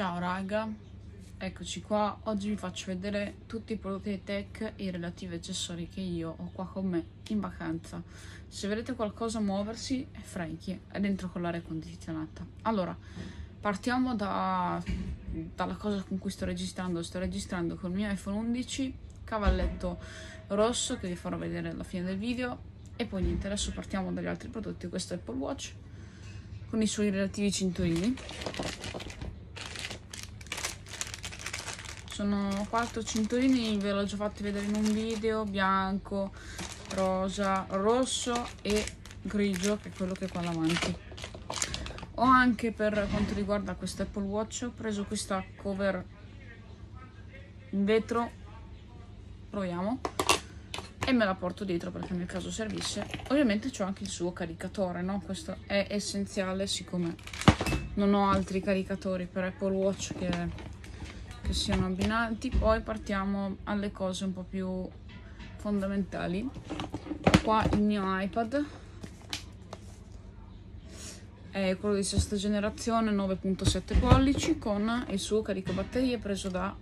Ciao raga, eccoci qua. Oggi vi faccio vedere tutti i prodotti di tech e i relativi accessori che io ho qua con me in vacanza. Se vedete qualcosa muoversi è Frankie, è dentro con l'aria condizionata. Allora, partiamo dalla cosa con cui sto registrando. Sto registrando con il mio iPhone 11, cavalletto rosso che vi farò vedere alla fine del video. E poi niente, adesso partiamo dagli altri prodotti. Questo è Apple Watch con i suoi relativi cinturini. Sono 4 cinturini, ve l'ho già fatti vedere in un video: bianco, rosa, rosso e grigio, che è quello che è qua davanti. Ho anche, per quanto riguarda questo Apple Watch, ho preso questa cover in vetro, proviamo, e me la porto dietro perché nel caso servisse. Ovviamente c'ho anche il suo caricatore, no? Questo è essenziale, siccome non ho altri caricatori per Apple Watch che siano abbinanti. Poi partiamo alle cose un po' più fondamentali. Qua il mio iPad è quello di sesta generazione, 9.7 pollici, con il suo caricabatterie preso da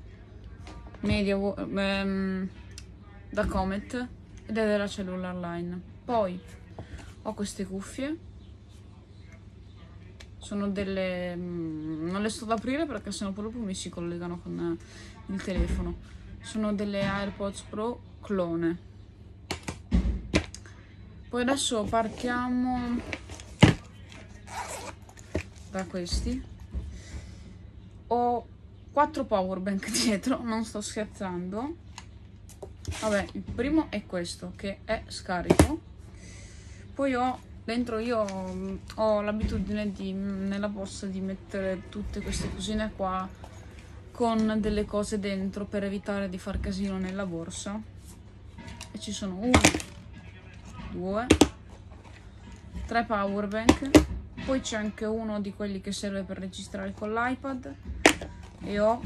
da Comet ed è della Cellular Line. Poi ho queste cuffie, sono delle, non le sto ad aprire perché sennò proprio mi si collegano con il telefono. Sono delle AirPods Pro clone. Poi adesso partiamo da questi. Ho 4 power bank dietro, non sto scherzando. Vabbè, il primo è questo, che è scarico. Poi ho dentro, io ho l'abitudine nella borsa di mettere tutte queste cosine qua con delle cose dentro per evitare di far casino nella borsa. E ci sono 1, 2, 3 power bank. Poi c'è anche uno di quelli che serve per registrare con l'iPad. E ho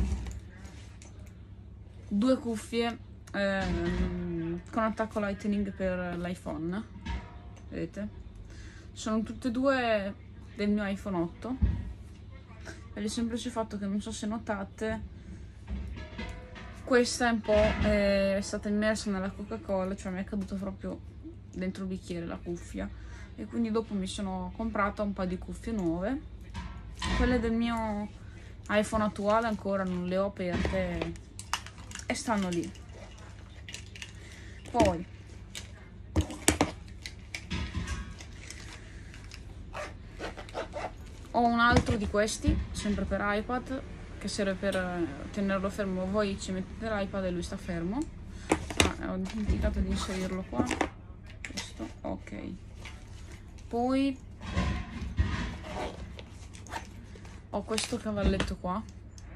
2 cuffie con attacco Lightning per l'iPhone. Vedete? Sono tutte e due del mio iPhone 8, per il semplice fatto che, non so se notate, questa è un po' è stata immersa nella Coca-Cola, cioè mi è caduto proprio dentro il bicchiere la cuffia, e quindi dopo mi sono comprata un paio di cuffie nuove. Quelle del mio iPhone attuale ancora non le ho aperte e stanno lì. Poi ho un altro di questi, sempre per iPad, che serve per tenerlo fermo. Voi ci mettete l'iPad e lui sta fermo. Ho dimenticato di inserirlo qua. Questo, ok. Poi ho questo cavalletto qua,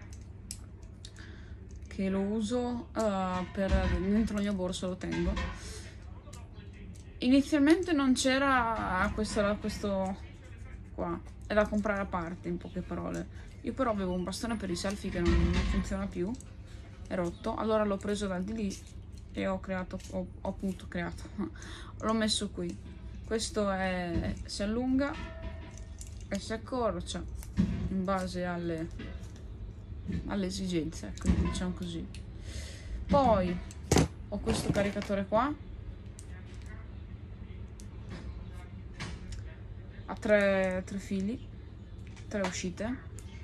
che lo uso per dentro la mia borsa, lo tengo. Inizialmente non c'era questo qua, è da comprare a parte, in poche parole. Io però avevo un bastone per i selfie che non funziona più, è rotto, allora l'ho preso da di lì e ho appunto creato l'ho messo qui. Questo si allunga e si accorcia in base alle esigenze, quindi diciamo così. Poi ho questo caricatore qua, ha 3 fili, 3 uscite.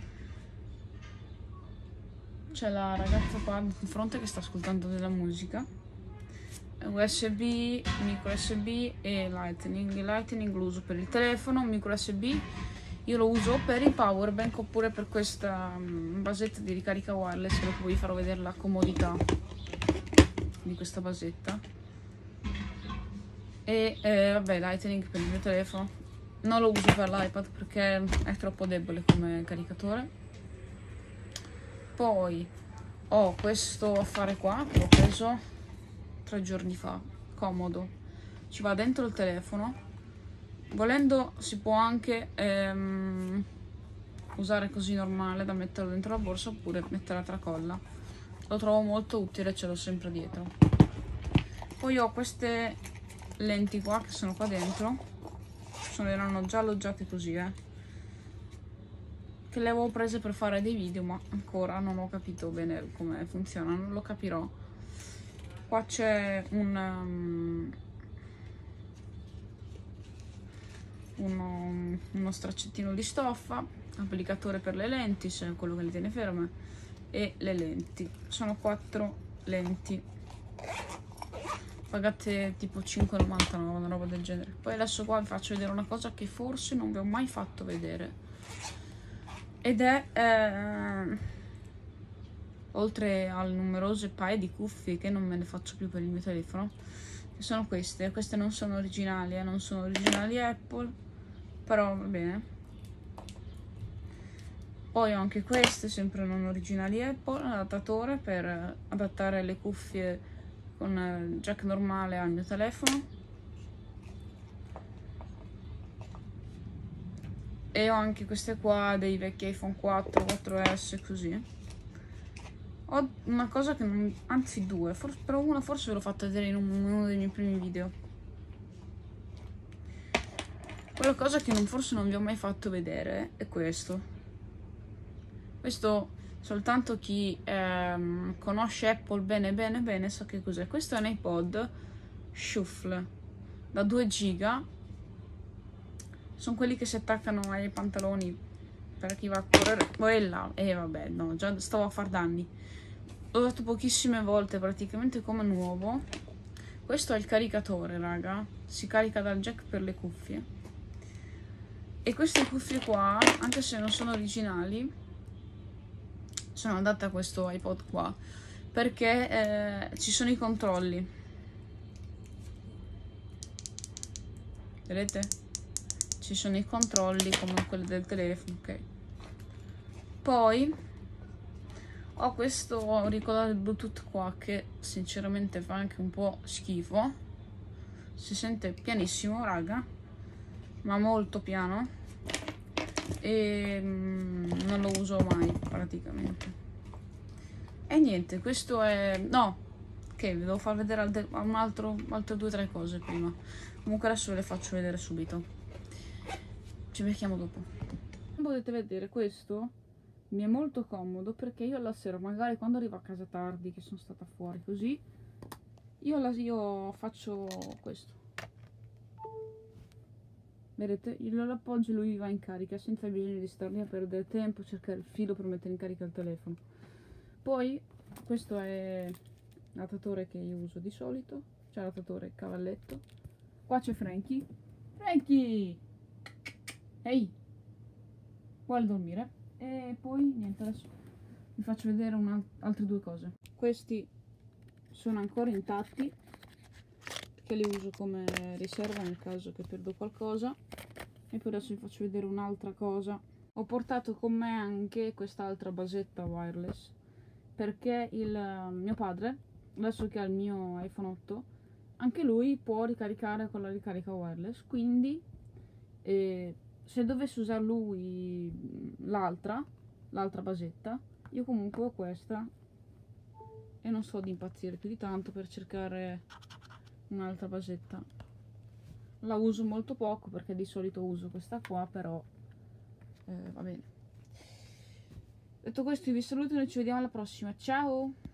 C'è la ragazza qua in fronte che sta ascoltando della musica. USB, micro USB e Lightning. Il Lightning lo uso per il telefono, micro USB io lo uso per il power bank oppure per questa basetta di ricarica wireless, che dopo vi farò vedere la comodità di questa basetta. E vabbè, Lightning per il mio telefono. Non lo uso per l'iPad perché è troppo debole come caricatore. Poi ho questo affare qua che ho preso 3 giorni fa, comodo, ci va dentro il telefono. Volendo si può anche usare così normale, da metterlo dentro la borsa, oppure mettere la tracolla. Lo trovo molto utile, ce l'ho sempre dietro. Poi ho queste lenti qua che sono qua dentro, erano già alloggiate così, che le avevo prese per fare dei video, ma ancora non ho capito bene come funzionano, lo capirò. Qua c'è uno straccettino di stoffa, applicatore per le lenti, se quello che le tiene ferme, e le lenti. Sono 4 lenti, pagate tipo 5,99, una roba del genere. Poi adesso qua vi faccio vedere una cosa che forse non vi ho mai fatto vedere, ed è oltre al numerose paia di cuffie che non me ne faccio più per il mio telefono, che sono queste non sono originali, non sono originali Apple, però va bene. Poi ho anche queste, sempre non originali Apple, un adattatore per adattare le cuffie con jack normale al mio telefono. E ho anche queste qua dei vecchi iPhone 4, 4S, così. Ho una cosa che non... anzi due, però una forse ve l'ho fatta vedere in uno dei miei primi video. Quella cosa che forse non vi ho mai fatto vedere è questo. Questo soltanto chi conosce Apple bene sa che cos'è. Questo è un iPod Shuffle da 2 giga. Sono quelli che si attaccano ai pantaloni per chi va a correre. Quella, vabbè, no, già stavo a far danni. L'ho usato pochissime volte, praticamente come nuovo. Questo è il caricatore, raga. Si carica dal jack per le cuffie. E queste cuffie qua, anche se non sono originali, sono adatte a questo iPod qua, perché ci sono i controlli. Vedete? Ci sono i controlli come quelli del telefono, ok. Poi ho questo auricolare Bluetooth qua che sinceramente fa anche un po' schifo. Si sente pianissimo, raga, ma molto piano, e non lo uso mai praticamente. E niente, questo è... no, ok, vi devo far vedere altre 2 o 3 cose prima. Comunque adesso ve le faccio vedere subito. Ci becchiamo dopo. Potete vedere, questo mi è molto comodo perché io alla sera, magari quando arrivo a casa tardi, che sono stata fuori così, io faccio questo. Vedete? Io lo appoggio e lui va in carica senza bisogno di star lì a perdere tempo, cercare il filo per mettere in carica il telefono. Poi questo è l'adattatore che io uso di solito, cioè l'adattatore cavalletto. Qua c'è Frankie. Frankie! Ehi! Vuole dormire. E poi niente, adesso vi faccio vedere altre 2 cose. Questi sono ancora intatti, che li uso come riserva nel caso che perdo qualcosa. E poi adesso vi faccio vedere un'altra cosa. Ho portato con me anche quest'altra basetta wireless, perché il mio padre, adesso che ha il mio iPhone 8, anche lui può ricaricare con la ricarica wireless, quindi se dovesse usare lui l'altra basetta, io comunque ho questa e non so di impazzire più di tanto per cercare un'altra basetta. La uso molto poco perché di solito uso questa qua, però va bene. Detto questo, vi saluto e noi ci vediamo alla prossima. Ciao!